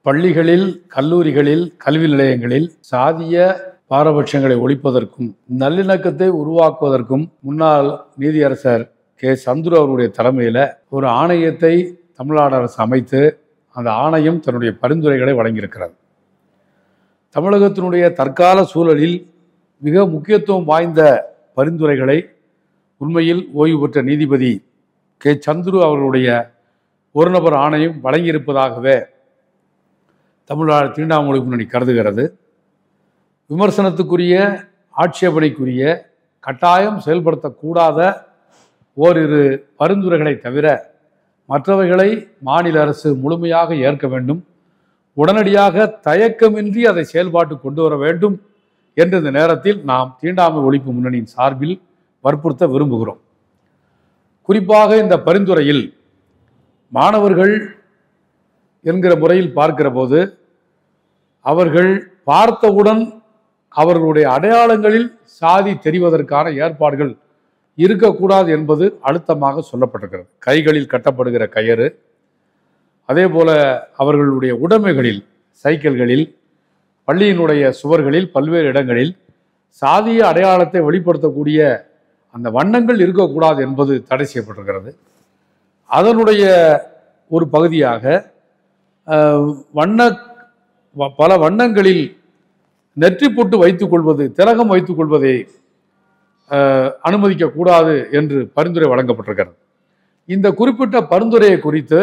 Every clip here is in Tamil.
பள்ளிகளில், கல்லூரிகளில், கல்வி நிலையங்களில் சாதிய பாரபட்சங்களை ஒழிப்பதற்கும் நல்லிணக்கத்தை உருவாக்குவதற்கும் முன்னாள் நீதியரசர் கே. சந்துரு அவருடைய தலைமையில் ஒரு ஆணையத்தை தமிழ்நாடு அரசு அமைத்து அந்த ஆணையம் தன்னுடைய பரிந்துரைகளை வழங்கியிருக்கிறது. தமிழகத்தினுடைய தற்கால சூழலில் மிக முக்கியத்துவம் வாய்ந்த பரிந்துரைகளை உண்மையில் ஓய்வு பெற்ற நீதிபதி கே. சந்துரு அவர்களுடைய ஒரு நபர் ஆணையம் வழங்கியிருப்பதாகவே தமிழ்நாடு தீண்டாமை ஒழிப்பு முன்னணி கருதுகிறது. விமர்சனத்துக்குரிய, ஆட்சேபனைக்குரிய, கட்டாயம் செயல்படுத்தக்கூடாத ஓரிரு பரிந்துரைகளை தவிர மற்றவைகளை மாநில அரசு முழுமையாக ஏற்க வேண்டும், உடனடியாக தயக்கமின்றி அதை செயல்பாட்டு கொண்டு வர வேண்டும் என்ற இந்த நேரத்தில் நாம் தீண்டாமை ஒழிப்பு முன்னணியின் சார்பில் வற்புறுத்த விரும்புகிறோம். குறிப்பாக இந்த பரிந்துரையில் மாணவர்கள் என்கிற முறையில் பார்க்கிற போது அவர்கள் பார்த்தவுடன் அவர்களுடைய அடையாளங்களில் சாதி தெரிவதற்கான ஏற்பாடுகள் இருக்கக்கூடாது என்பது அழுத்தமாக சொல்லப்பட்டிருக்கிறது. கைகளில் கட்டப்படுகிற கயிறு, அதே போல அவர்களுடைய உடைமைகளில், சைக்கிள்களில், பள்ளியினுடைய சுவர்களில், பல்வேறு இடங்களில் சாதிய அடையாளத்தை வெளிப்படுத்தக்கூடிய அந்த வண்ணங்கள் இருக்கக்கூடாது என்பது தடை செய்யப்பட்டிருக்கிறது. அதனுடைய ஒரு பகுதியாக பல வண்ணங்களில் நெற்றி பொட்டு வைத்துக் கொள்வது, திலகம் வைத்துக் கொள்வதை அனுமதிக்கக்கூடாது என்று பரிந்துரை வழங்கப்பட்டிருக்கிறது. இந்த குறிப்பிட்ட பரிந்துரையை குறித்து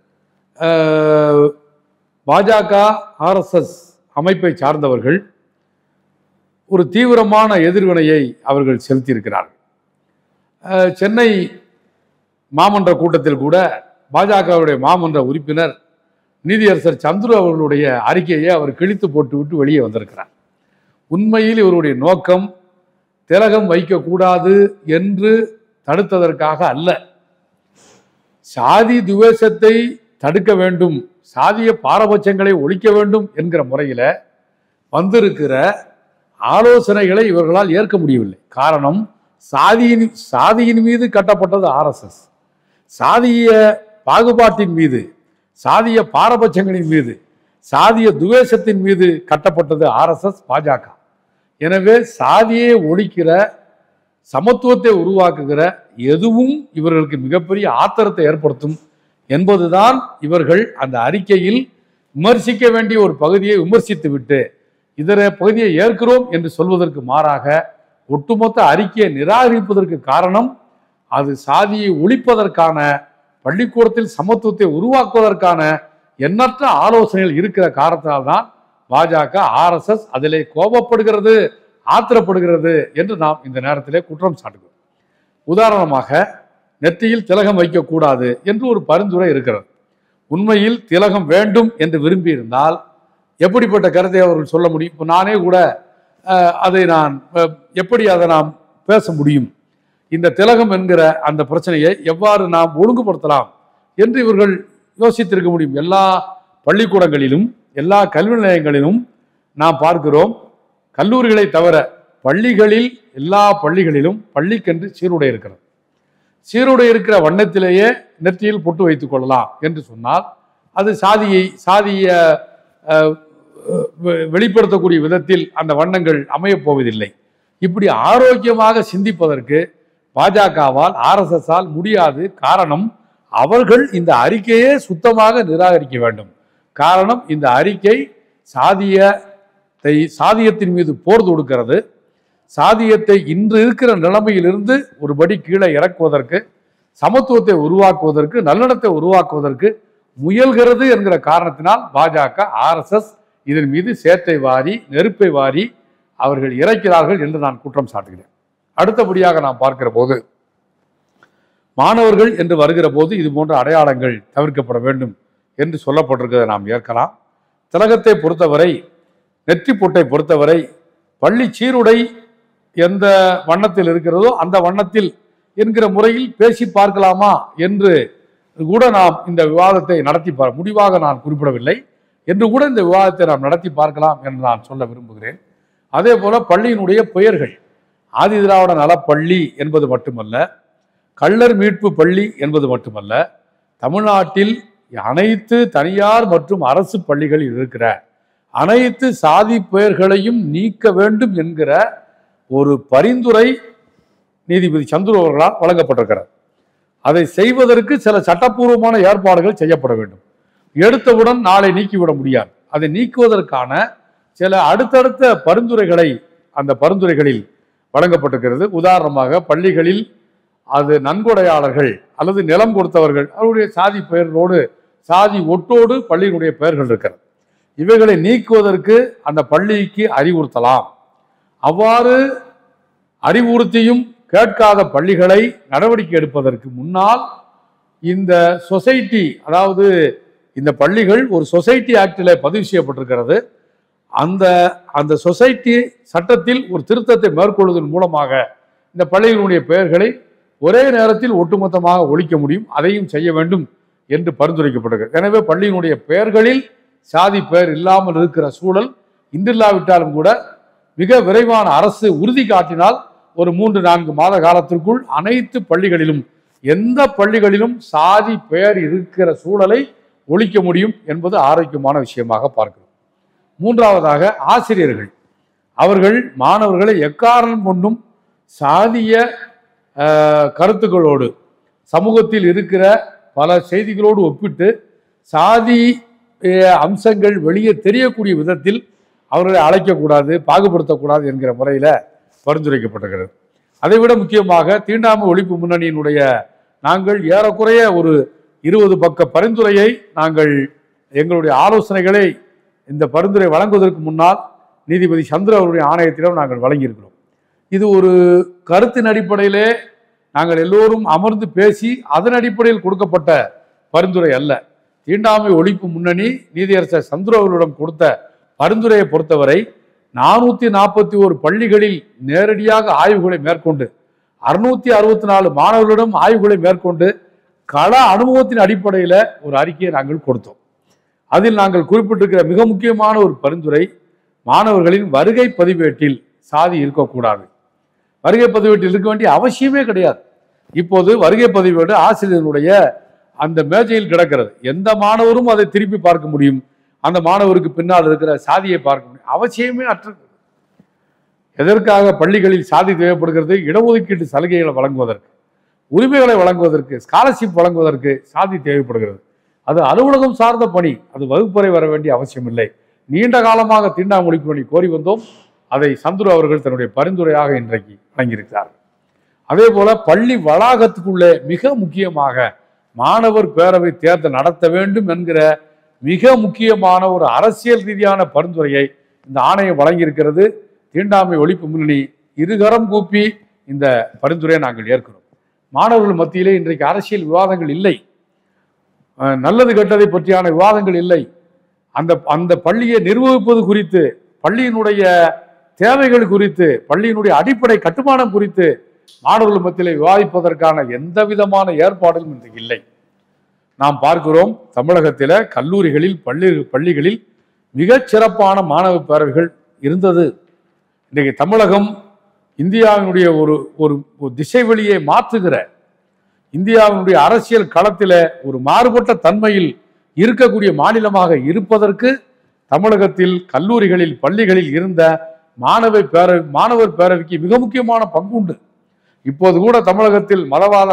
பாஜக, RSS அமைப்பை சார்ந்தவர்கள் ஒரு தீவிரமான எதிர்வினையை அவர்கள் செலுத்தியிருக்கிறார்கள். சென்னை மாமன்ற கூட்டத்தில் கூட பாஜகவுடைய மாமன்ற உறுப்பினர் நீதியரசர் சந்துரு அவர்களுடைய அறிக்கையை அவர் கிழித்து போட்டுவிட்டு வெளியே வந்திருக்கிறார். உண்மையில் இவருடைய நோக்கம் திலகம் வைக்கக்கூடாது என்று தடுத்ததற்காக அல்ல, சாதி துவேஷத்தை தடுக்க வேண்டும், சாதிய பாரபட்சங்களை ஒழிக்க வேண்டும் என்கிற முறையில் வந்திருக்கிற ஆலோசனைகளை இவர்களால் ஏற்க முடியவில்லை. காரணம், சாதியின் மீது கட்டப்பட்டது RSS, சாதிய பாகுபாட்டின் மீது, சாதிய பாரபட்சங்களின் மீது, சாதிய துவேஷத்தின் மீது கட்டப்பட்டது RSS, பாஜக. எனவே சாதியை ஒழிக்கிற, சமத்துவத்தை உருவாக்குகிற எதுவும் இவர்களுக்கு மிகப்பெரிய ஆத்திரத்தை ஏற்படுத்தும் என்பதுதான் இவர்கள் அந்த அறிக்கையில் விமர்சிக்க வேண்டிய ஒரு பகுதியை விமர்சித்து விட்டு இதர பகுதியை ஏற்கிறோம் என்று சொல்வதற்கு மாறாக ஒட்டுமொத்த அறிக்கையை நிராகரிப்பதற்கு காரணம் அது சாதியை ஒழிப்பதற்கான, பள்ளிக்கூடத்தில் சமத்துவத்தை உருவாக்குவதற்கான எண்ணற்ற ஆலோசனைகள் இருக்கிற காரணத்தால்தான் பாஜக, RSS அதிலே கோபப்படுகிறது, ஆத்திரப்படுகிறது என்று நாம் இந்த நேரத்திலே குற்றம் சாட்டுகிறோம். உதாரணமாக, நெற்றியில் திலகம் வைக்கக்கூடாது என்று ஒரு பரிந்துரை இருக்கிறது. உண்மையில் திலகம் வேண்டும் என்று விரும்பியிருந்தால் எப்படிப்பட்ட கருத்தை அவர்கள் சொல்ல முடியும்? இப்போ நானே கூட அதை நாம் பேச முடியும்? இந்த திலகம் என்கிற அந்த பிரச்சனையை எவ்வாறு நாம் ஒழுங்குபடுத்தலாம் என்று இவர்கள் யோசித்திருக்க முடியும். எல்லா பள்ளிக்கூடங்களிலும், எல்லா கல்வி நிலையங்களிலும் நாம் பார்க்கிறோம், கல்லூரிகளை தவிர பள்ளிகளில், எல்லா பள்ளிகளிலும் பள்ளிக்கென்று சீருடை இருக்கிறது. சீருடை இருக்கிற வண்ணத்திலேயே நெற்றியில் பொட்டு வைத்துக் கொள்ளலாம் என்று சொன்னால் அது சாதிய வெளிப்படுத்தக்கூடிய விதத்தில் அந்த வண்ணங்கள் அமையப் போவதில்லை. இப்படி ஆரோக்கியமாக சிந்திப்பதற்கு பாஜகவால், RSS-ஆல் முடியாது. காரணம், அவர்கள் இந்த அறிக்கையே சுத்தமாக நிராகரிக்க வேண்டும். காரணம், இந்த அறிக்கை சாதியத்தின் மீது போர் தொடுக்கிறது. சாதியத்தை இன்று இருக்கிற நிலைமையிலிருந்து ஒருபடி கீழே இறக்குவதற்கு, சமத்துவத்தை உருவாக்குவதற்கு, நல்லிணத்தை உருவாக்குவதற்கு முயல்கிறது என்கிற காரணத்தினால் பாஜக, RSS இதன் மீது சேற்றை வாரி, நெருப்பை வாரி அவர்கள் இறக்கிறார்கள் என்று நான் குற்றம் சாட்டுகிறேன். அடுத்தபடியாக நாம் பார்க்கிற போது, மாணவர்கள் என்று வருகிற போது இது போன்ற அடையாளங்கள் தவிர்க்கப்பட வேண்டும் என்று சொல்லப்பட்டிருக்கிறதை நாம் ஏற்கலாம். திலகத்தை பொறுத்தவரை, நெற்றி பொட்டை பொறுத்தவரை, பள்ளி சீருடை எந்த வண்ணத்தில் இருக்கிறதோ அந்த வண்ணத்தில் என்கிற முறையில் பேசி பார்க்கலாமா என்று கூட நாம் இந்த விவாதத்தை நடத்தி முடிவாக நான் குறிப்பிடவில்லை என்று கூட இந்த விவாதத்தை நாம் நடத்தி பார்க்கலாம் என்று நான் சொல்ல விரும்புகிறேன். அதே போல பள்ளியினுடைய பெயர்கள், ஆதி திராவிட நலப்பள்ளி என்பது மட்டுமல்ல, கள்ளர் மீட்பு பள்ளி என்பது மட்டுமல்ல, தமிழ்நாட்டில் அனைத்து தனியார் மற்றும் அரசு பள்ளிகளில் இருக்கிற அனைத்து சாதி பெயர்களையும் நீக்க வேண்டும் என்கிற ஒரு பரிந்துரை நீதிபதி சந்துரு அவர்களால் வழங்கப்பட்டிருக்கிறார். அதை செய்வதற்கு சில சட்டப்பூர்வமான ஏற்பாடுகள் செய்யப்பட வேண்டும். எடுத்தவுடன் நாளை நீக்கிவிட முடியாது. அதை நீக்குவதற்கான சில அடுத்தடுத்த பரிந்துரைகளை அந்த பரிந்துரைகளில் வழங்கப்பட்டிருக்கிறது. உதாரணமாக பள்ளிகளில் அது நன்கொடையாளர்கள் அல்லது நிலம் கொடுத்தவர்கள் அவருடைய சாதி பெயர்களோடு சாதி ஒட்டோடு பள்ளியினுடைய பெயர்கள் இருக்கிறது. இவைகளை நீக்குவதற்கு அந்த பள்ளிக்கு அறிவுறுத்தலாம். அவ்வாறு அறிவுறுத்தியும் கேட்காத பள்ளிகளை நடவடிக்கை எடுப்பதற்கு முன்னால் இந்த சொசைட்டி, அதாவது இந்த பள்ளிகள் ஒரு சொசைட்டி ஆக்டில் பதிவு செய்யப்பட்டிருக்கிறது. அந்த சொசைட்டி சட்டத்தில் ஒரு திருத்தத்தை மேற்கொள்வதன் மூலமாக இந்த பள்ளிகளுடைய பெயர்களை ஒரே நேரத்தில் ஒட்டுமொத்தமாக ஒழிக்க முடியும். அதையும் செய்ய வேண்டும் என்று பரிந்துரைக்கப்பட்டிருக்கிறது. எனவே பள்ளியினுடைய பெயர்களில் சாதி பெயர் இல்லாமல் இருக்கிற சூழல் இன்றில்லாவிட்டாலும் கூட மிக விரைவான அரசு உறுதி காட்டினால் ஒரு 3-4 மாத காலத்திற்குள் அனைத்து பள்ளிகளிலும் எந்த பள்ளிகளிலும் சாதி பெயர் இருக்கிற சூழலை ஒழிக்க முடியும் என்பது ஆரோக்கியமான விஷயமாக பார்க்கிறோம். மூன்றாவதாக ஆசிரியர்கள் அவர்கள் மாணவர்களை எக்காரணம் கொண்டும் சாதிய கருத்துக்களோடு சமூகத்தில் இருக்கிற பல செய்திகளோடு ஒப்பிட்டு சாதி அம்சங்கள் வெளியே தெரியக்கூடிய விதத்தில் அவர்களை அழைக்கக்கூடாது, பாகுபடுத்தக்கூடாது என்கிற முறையில் பரிந்துரைக்கப்பட்டிருக்கிறது. அதைவிட முக்கியமாக தீண்டாமை ஒழிப்பு முன்னணியினுடைய நாங்கள் ஏறக்குறைய ஒரு 20 பக்க பரிந்துரையை நாங்கள் எங்களுடைய ஆலோசனைகளை இந்த பரிந்துரை வழங்குவதற்கு முன்னால் நீதிபதி சந்திர அவருடைய ஆணையத்திடம் நாங்கள் வழங்கியிருக்கிறோம். இது ஒரு கருத்தின் அடிப்படையிலே நாங்கள் எல்லோரும் அமர்ந்து பேசி அதன் அடிப்படையில் கொடுக்கப்பட்ட பரிந்துரை அல்ல. தீண்டாமை ஒழிப்பு முன்னணி நீதியரசர் சந்திர அவர்களிடம் கொடுத்த பரிந்துரையை பொறுத்தவரை 441 பள்ளிகளில் நேரடியாக ஆய்வுகளை மேற்கொண்டு 664 மாணவர்களிடம் ஆய்வுகளை மேற்கொண்டு கள அனுபவத்தின் அடிப்படையில் ஒரு அறிக்கையை நாங்கள் கொடுத்தோம். அதில் நாங்கள் குறிப்பிட்டிருக்கிற மிக முக்கியமான ஒரு பரிந்துரை, மாணவர்களின் வருகை பதிவேட்டில் சாதி இருக்கக்கூடாது. வருகை பதிவேட்டில் இருக்க வேண்டிய அவசியமே கிடையாது. இப்போது வருகை பதிவேடு ஆசிரியர்களுடைய அந்த மேஜையில் கிடக்கிறது. எந்த மாணவரும் அதை திருப்பி பார்க்க முடியும். அந்த மாணவருக்கு பின்னால் இருக்கிற சாதியை பார்க்க முடியும். அவசியமே அற்றது. எதற்காக பள்ளிகளில் சாதி தேவைப்படுகிறது? இடஒதுக்கீட்டு சலுகைகளை வழங்குவதற்கு, உரிமைகளை வழங்குவதற்கு, ஸ்காலர்ஷிப் வழங்குவதற்கு சாதி தேவைப்படுகிறது. அது அலுவலகம் சார்ந்த பணி. அது வகுப்பறை வர வேண்டிய அவசியம் இல்லை. நீண்ட காலமாக தீண்டாமை ஒழிப்பு பணி கோரி வந்தோம். அதை சந்துரு அவர்கள் தன்னுடைய பரிந்துரையாக இன்றைக்கு வழங்கியிருக்கிறார்கள். அதே போல பள்ளி வளாகத்துக்குள்ளே மிக முக்கியமாக மாணவர் பேரவை தேர்தல் நடத்த வேண்டும் என்கிற மிக முக்கியமான ஒரு அரசியல் ரீதியான பரிந்துரையை இந்த ஆணையம் வழங்கியிருக்கிறது. தீண்டாமை ஒழிப்பு முன்னணி இருகரம் கூப்பி இந்த பரிந்துரையை நாங்கள் ஏற்கிறோம். மாணவர்கள் மத்தியிலே இன்றைக்கு அரசியல் விவாதங்கள் இல்லை. நல்லது கெட்டதை பற்றியான விவாதங்கள் இல்லை. அந்த பள்ளியை நிர்வகிப்பது குறித்து, பள்ளியினுடைய தேவைகள் குறித்து, பள்ளியினுடைய அடிப்படை கட்டுமானம் குறித்து மாணவர்கள் மத்தியிலே விவாதிப்பதற்கான எந்த விதமான ஏற்பாடுகளும் இன்றைக்கு இல்லை. நாம் பார்க்கிறோம், தமிழகத்தில் கல்லூரிகளில் பள்ளிகளில் மிகச் சிறப்பான மாணவ பேரவைகள் இருந்தது. இன்றைக்கு தமிழகம் இந்தியாவினுடைய ஒரு திசை வெளியை மாற்றுகிற, இந்தியாவினுடைய அரசியல் களத்தில் ஒரு மாறுபட்ட தன்மையில் இருக்கக்கூடிய மாநிலமாக இருப்பதற்கு தமிழகத்தில் கல்லூரிகளில் பள்ளிகளில் இருந்த மாணவர் பேரவைக்கு மிக முக்கியமான பங்குண்டு. இப்போது கூட தமிழகத்தில் மதவாத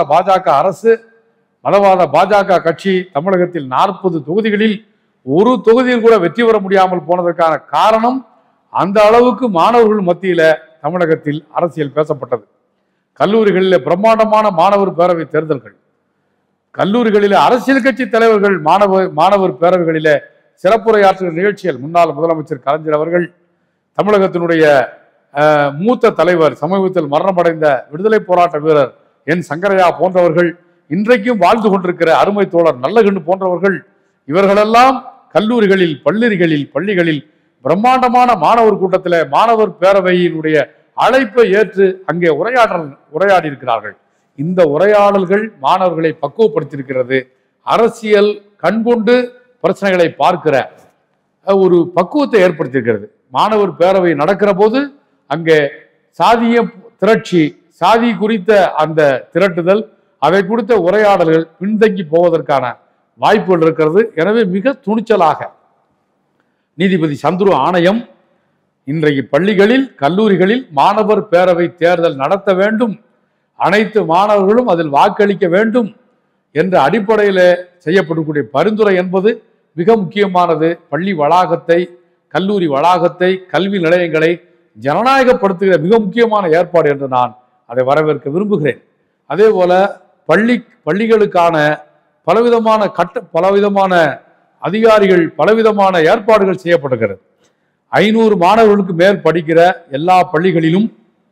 பாஜக கட்சி தமிழகத்தில் 40 தொகுதிகளில் ஒரு தொகுதியில் கூட வெற்றி பெற முடியாமல் போனதற்கான காரணம் அந்த அளவுக்கு மாணவர்கள் மத்தியில தமிழகத்தில் அரசியல் பேசப்பட்டது. கல்லூரிகளில் பிரம்மாண்டமான மாணவர் பேரவை தேர்தல்கள், கல்லூரிகளில் அரசியல் கட்சி தலைவர்கள் மாணவர் பேரவைகளில சிறப்புரையாற்றுகிற நிகழ்ச்சிகள், முன்னாள் முதலமைச்சர் கலைஞர் அவர்கள், தமிழகத்தினுடைய மூத்த தலைவர், சமீபத்தில் மரணமடைந்த விடுதலை போராட்ட வீரர் என் சங்கரையா போன்றவர்கள், இன்றைக்கும் வாழ்ந்து கொண்டிருக்கிற அருமை தோழர் நல்லகண்ணு போன்றவர்கள், இவர்களெல்லாம் கல்லூரிகளில் பள்ளிகளில் பிரம்மாண்டமான மாணவர் கூட்டத்தில் மாணவர் பேரவையினுடைய அழைப்பை ஏற்று அங்கே உரையாடி இருக்கிறார்கள். இந்த உரையாடல்கள் மாணவர்களை பக்குவப்படுத்தியிருக்கிறது. அரசியல் கண்கொண்டு பிரச்சனைகளை பார்க்கிற ஒரு பக்குவத்தை ஏற்படுத்தியிருக்கிறது. மாணவர் பேரவை நடக்கிற போது அங்கே சாதிய திரட்சி, சாதி குறித்த அந்த திரட்டுதல், அதை குறித்த உரையாடல்கள் பின்தங்கி போவதற்கான வாய்ப்புகள் இருக்கிறது. எனவே மிக துணிச்சலாக நீதிபதி சந்துரு ஆணையம் இன்றைக்கு பள்ளிகளில் கல்லூரிகளில் மாணவர் பேரவை தேர்தல் நடத்த வேண்டும், அனைத்து மாணவர்களும் அதில் வாக்களிக்க வேண்டும் என்ற அடிப்படையில் செய்யப்படக்கூடிய பரிந்துரை என்பது மிக முக்கியமானது. பள்ளி வளாகத்தை, கல்லூரி வளாகத்தை, கல்வி நிலையங்களை ஜனநாயகப்படுத்துகிற மிக முக்கியமான ஏற்பாடு என்று நான் அதை வரவேற்க விரும்புகிறேன். அதே போல பள்ளிகளுக்கான பலவிதமான அதிகாரிகள், பலவிதமான ஏற்பாடுகள் செய்யப்படுகிறது. 500 மாணவர்களுக்கு மேல் படிக்கிற எல்லா பள்ளிகளிலும்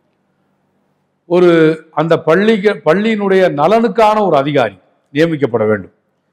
அந்த பள்ளியினுடைய நலனுக்கான ஒரு அதிகாரி நியமிக்கப்பட வேண்டும்.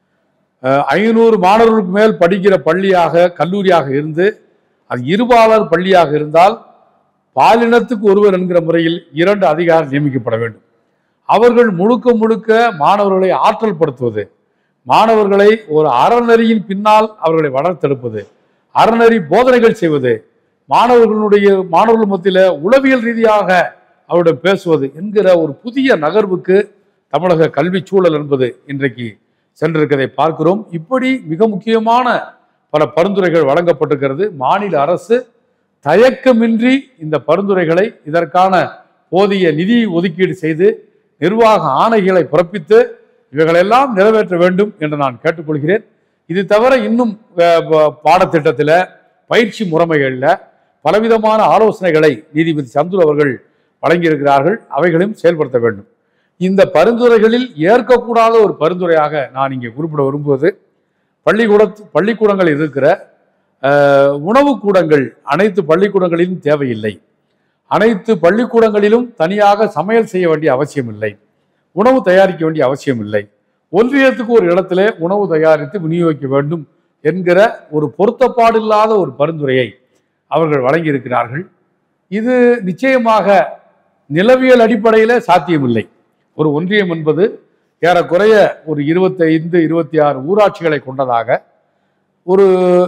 500 மாணவர்களுக்கு மேல் படிக்கிற பள்ளியாக, கல்லூரியாக இருந்து அது இருபாலர் பள்ளியாக இருந்தால் பாலினத்துக்கு ஒருவர் என்கிற முறையில் 2 அதிகாரி நியமிக்கப்பட வேண்டும். அவர்கள் முழுக்க மாணவர்களை ஆற்றல் படுத்துவது, மாணவர்களை ஒரு அறநெறியின் பின்னால் அவர்களை வளர்த்தெடுப்பது, அறநெறி போதனைகள் செய்வது, மாணவர்கள் மத்தியில் உளவியல் ரீதியாக அவருடன் பேசுவது என்கிற ஒரு புதிய நகர்வுக்கு தமிழக கல்வி சூழல் என்பது இன்றைக்கு சென்றிருக்கதை பார்க்கிறோம். இப்படி மிக முக்கியமான பல பரிந்துரைகள் வழங்கப்பட்டிருக்கிறது. மாநில அரசு தயக்கமின்றி இந்த பரிந்துரைகளை, இதற்கான போதிய நிதி ஒதுக்கீடு செய்து நிர்வாக ஆணைகளை பிறப்பித்து இவைகளெல்லாம் நிறைவேற்ற வேண்டும் என்று நான் கேட்டுக்கொள்கிறேன். இது தவிர இன்னும் பாடத்திட்டத்தில், பயிற்சி முறைமைகளில் பலவிதமான ஆலோசனைகளை நீதிபதி சந்துரு அவர்கள் வழங்கியிருக்கிறார்கள். அவைகளையும் செயல்படுத்த வேண்டும். இந்த பரிந்துரைகளில் ஏற்கக்கூடாத ஒரு பரிந்துரையாக நான் இங்கே குறிப்பிட விரும்புவது, பள்ளிக்கூடங்களில் இருக்கிற உணவு கூடங்கள் அனைத்து பள்ளிக்கூடங்களிலும் தேவையில்லை. அனைத்து பள்ளிக்கூடங்களிலும் தனியாக சமையல் செய்ய வேண்டிய அவசியம் இல்லை, உணவு தயாரிக்க வேண்டிய அவசியம் இல்லை. ஒன்றியத்துக்கு ஒரு இடத்துல உணவு தயாரித்து விநியோகிக்க வேண்டும் என்கிற ஒரு பொருத்தப்பாடில்லாத ஒரு பரிந்துரையை அவர்கள் வழங்கியிருக்கிறார்கள். இது நிச்சயமாக நிலவியல் அடிப்படையில் சாத்தியமில்லை. ஒரு ஒன்றியம் என்பது ஏறக்குறைய ஒரு 25-26 ஊராட்சிகளை கொண்டதாக, ஒரு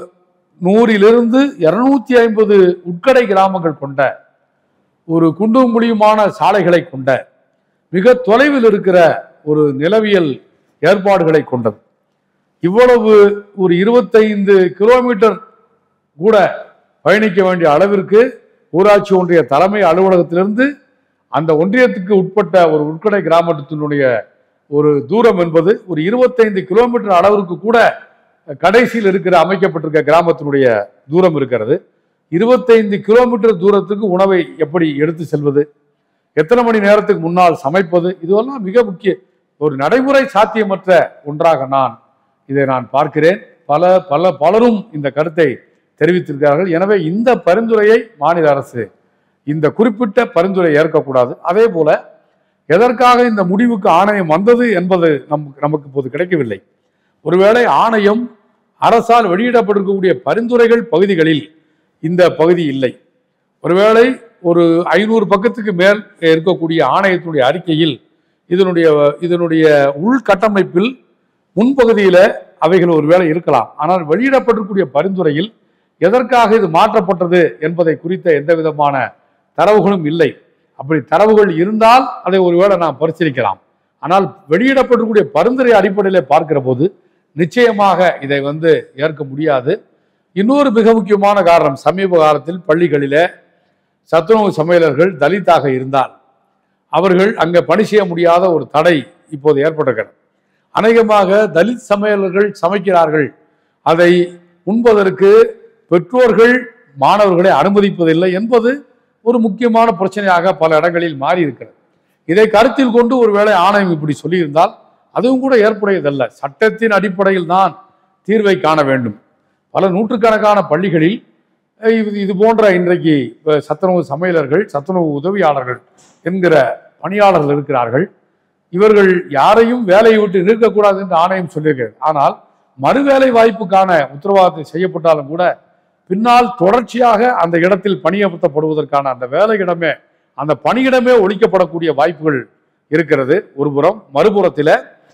100 to 250 உட்கடை கிராமங்கள் கொண்ட, ஒரு குண்டும் குழியுமான சாலைகளை கொண்ட, மிக தொலைவில் இருக்கிற ஒரு நிலவியல் ஏற்பாடுகளை கொண்டது. இவ்வளவு ஒரு 25 கிலோமீட்டர் கூட பயணிக்க வேண்டிய அளவிற்கு ஊராட்சி ஒன்றிய தலைமை அலுவலகத்திலிருந்து அந்த ஒன்றியத்துக்கு உட்பட்ட ஒரு உட்கடை கிராமத்தினுடைய ஒரு தூரம் என்பது ஒரு 25 கிலோமீட்டர் அளவிற்கு கூட கடைசியில் இருக்கிற அமைக்கப்பட்டிருக்க கிராமத்தினுடைய தூரம் இருக்கிறது. 25 கிலோமீட்டர் தூரத்துக்கு உணவை எப்படி எடுத்து செல்வது, எத்தனை மணி நேரத்துக்கு முன்னால் சமைப்பது, இதுவெல்லாம் மிக முக்கிய ஒரு நடைமுறை சாத்தியமற்ற ஒன்றாக இதை நான் பார்க்கிறேன். பலரும் இந்த கருத்தை தெரிவித்திருக்கிறார்கள். எனவே இந்த பரிந்துரையை மாநில அரசு, இந்த குறிப்பிட்ட பரிந்துரை ஏற்கக்கூடாது. அதே போல எதற்காக இந்த முடிவுக்கு ஆணையம் வந்தது என்பது நமக்கு இப்போது கிடைக்கவில்லை. ஒருவேளை ஆணையம் அரசால் வெளியிடப்பட்டிருக்கக்கூடிய பரிந்துரைகள் பகுதிகளில் இந்த பகுதி இல்லை, ஒருவேளை ஒரு 500 பக்கத்துக்கு மேல் இருக்கக்கூடிய ஆணையத்தினுடைய அறிக்கையில் இதனுடைய உள்கட்டமைப்பில் முன்பகுதியில் அவைகள் ஒருவேளை இருக்கலாம். ஆனால் வெளியிடப்பட்டிருக்கக்கூடிய பரிந்துரையில் எதற்காக இது மாற்றப்பட்டது என்பதை குறித்த எந்த விதமான தரவுகளும் இல்லை. அப்படி தரவுகள் இருந்தால் அதை ஒருவேளை நாம் பரிசீலிக்கலாம். ஆனால் வெளியிடப்பட்டிருக்கக்கூடிய பரிந்துரை அடிப்படையில் பார்க்கிற போது நிச்சயமாக இதை ஏற்க முடியாது. இன்னொரு மிக முக்கியமான காரணம், சமீப காலத்தில் பள்ளிகளிலே சத்துணவு சமையலர்கள் தலித்தாக இருந்தால் அவர்கள் அங்கே பணி செய்ய முடியாத ஒரு தடை இப்போது ஏற்பட்டிருக்கிறது. அநேகமாக தலித் சமையலர்கள் சமைக்கிறார்கள், அதை உண்பதற்கு பெற்றோர்கள் மாணவர்களை அனுமதிப்பதில்லை என்பது ஒரு முக்கியமான பிரச்சனையாக பல இடங்களில் மாறி இருக்கிறது. இதை கருத்தில் கொண்டு ஒருவேளை ஆணையம் இப்படி சொல்லியிருந்தால் அதுவும் கூட ஏற்புடையதல்ல. சட்டத்தின் அடிப்படையில் தான் தீர்வை காண வேண்டும். பல நூற்றுக்கணக்கான பள்ளிகளில் இது போன்ற இன்றைக்கு சத்துணவு சமையலர்கள், சத்துணவு உதவியாளர்கள் என்கிற பணியாளர்கள் இருக்கிறார்கள். இவர்கள் யாரையும் வேலையை விட்டு நிற்கக்கூடாது என்று ஆணையம் சொல்லியிருக்கிறது. ஆனால் மறுவேலை வாய்ப்புக்கான உத்தரவாதத்தை செய்யப்பட்டாலும் கூட பின்னால் தொடர்ச்சியாக அந்த இடத்தில் பணியமர்த்தப்படுவதற்கான அந்த வேலையிடமே, அந்த பணியிடமே ஒழிக்கப்படக்கூடிய வாய்ப்புகள் இருக்கிறது ஒருபுறம். மறுபுறத்தில்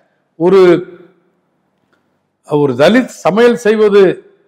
ஒரு தலித் சமையல் செய்வது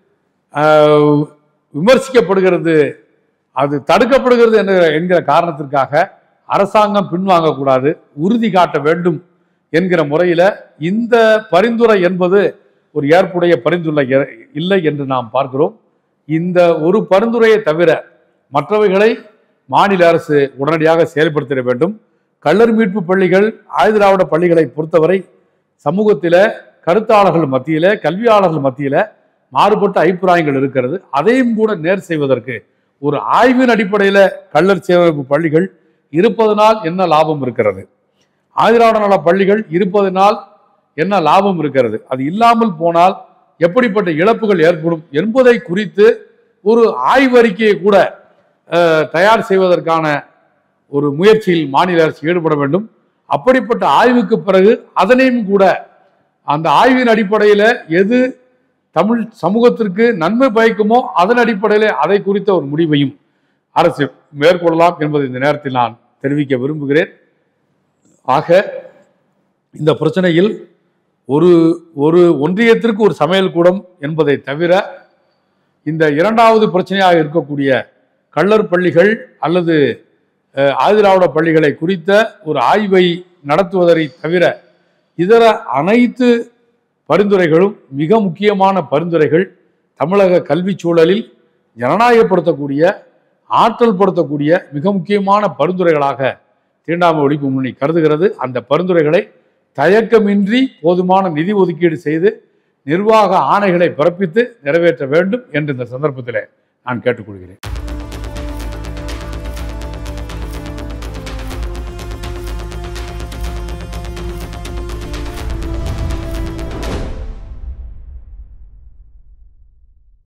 விமர்சிக்கப்படுகிறது, அது தடுக்கப்படுகிறது என்கிற காரணத்திற்காக அரசாங்கம் பின்வாங்கக்கூடாது, உறுதி காட்ட வேண்டும் என்கிற முறையில் இந்த பரிந்துரை என்பது ஒரு ஏற்புடைய பரிந்துரை இல்லை என்று நாம் பார்க்கிறோம். இந்த ஒரு பரிந்துரையை தவிர மற்றவைகளை மாநில அரசு உடனடியாக செயல்படுத்திட வேண்டும். கள்ளர் மீட்பு பள்ளிகள், ஆயுதிராவிட பள்ளிகளை பொறுத்தவரை சமூகத்தில, கருத்தாளர்கள் மத்தியில, கல்வியாளர்கள் மத்தியில மாறுபட்ட அபிப்பிராயங்கள் இருக்கிறது. அதையும் கூட நேர் செய்வதற்கு ஒரு ஆய்வின் அடிப்படையில் கள்ளர் சேமிப்பு பள்ளிகள் இருப்பதனால் என்ன லாபம் இருக்கிறது, ஆயுதிராவிட நல பள்ளிகள் இருப்பதனால் என்ன லாபம் இருக்கிறது, அது இல்லாமல் போனால் எப்படிப்பட்ட இழப்புகள் ஏற்படும் என்பதை குறித்து ஒரு ஆய்வறிக்கையை கூட தயார் செய்வதற்கான ஒரு முயற்சியில் மாநில அரசு ஈடுபட வேண்டும். அப்படிப்பட்ட ஆய்வுக்கு பிறகு அதனையும் கூட அந்த ஆய்வின் அடிப்படையில் எது தமிழ் சமூகத்திற்கு நன்மை பயக்குமோ அதன் அடிப்படையில் அதை குறித்த ஒரு முடிவையும் அரசு மேற்கொள்ளலாம் என்பதை இந்த நேரத்தில் நான் தெரிவிக்க விரும்புகிறேன். ஆக இந்த பிரச்சனையில் ஒரு ஒன்றியத்திற்கு ஒரு சமையல் கூடம் என்பதை தவிர இந்த இரண்டாவது பிரச்சனையாக இருக்கக்கூடிய கள்ளர் பள்ளிகள் அல்லது ஆதிதிராவிட பள்ளிகளை குறித்த ஒரு ஆய்வை நடத்துவதை தவிர இதர அனைத்து பரிந்துரைகளும் மிக முக்கியமான பரிந்துரைகள் தமிழக கல்வி சூழலில் ஜனநாயகப்படுத்தக்கூடிய, ஆற்றல் படுத்தக்கூடிய மிக முக்கியமான பரிந்துரைகளாக தீண்டாமை ஒழிப்பு முன்னணி கருதுகிறது. அந்த பரிந்துரைகளை தயக்கமின்றி போதுமான நிதி ஒதுக்கீடு செய்து நிர்வாக ஆணைகளை பிறப்பித்து நிறைவேற்ற வேண்டும் என்று இந்த சந்தர்ப்பத்தில் நான் கேட்டுக்கொள்கிறேன்.